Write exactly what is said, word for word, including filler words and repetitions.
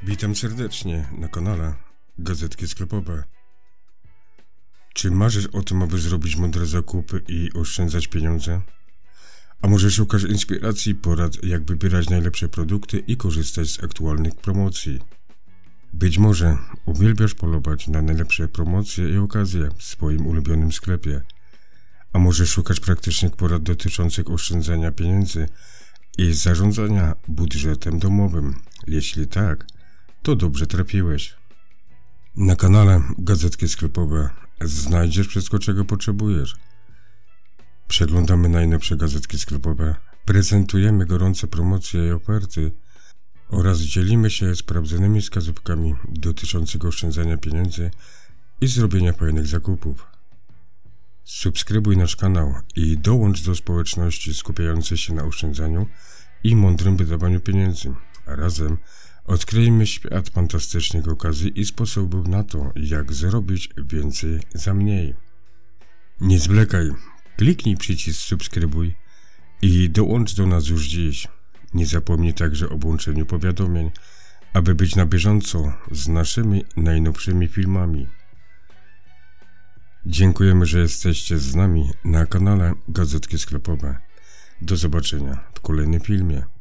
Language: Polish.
Witam serdecznie na kanale Gazetki Sklepowe. Czy marzysz o tym, aby zrobić mądre zakupy i oszczędzać pieniądze? A może szukasz inspiracji i porad, jak wybierać najlepsze produkty i korzystać z aktualnych promocji? Być może uwielbiasz polować na najlepsze promocje i okazje w swoim ulubionym sklepie. A może szukasz praktycznych porad dotyczących oszczędzania pieniędzy i zarządzania budżetem domowym? Jeśli tak, to dobrze trafiłeś. Na kanale Gazetki Sklepowe znajdziesz wszystko, czego potrzebujesz. Przeglądamy najnowsze gazetki sklepowe, prezentujemy gorące promocje i oferty oraz dzielimy się sprawdzonymi wskazówkami dotyczącymi oszczędzania pieniędzy i zrobienia fajnych zakupów. Subskrybuj nasz kanał i dołącz do społeczności skupiającej się na oszczędzaniu i mądrym wydawaniu pieniędzy, a razem odkryjmy świat fantastycznych okazji i sposobów na to, jak zrobić więcej za mniej. Nie zwlekaj, kliknij przycisk subskrybuj i dołącz do nas już dziś. Nie zapomnij także o włączeniu powiadomień, aby być na bieżąco z naszymi najnowszymi filmami. Dziękujemy, że jesteście z nami na kanale Gazetki Sklepowe. Do zobaczenia w kolejnym filmie.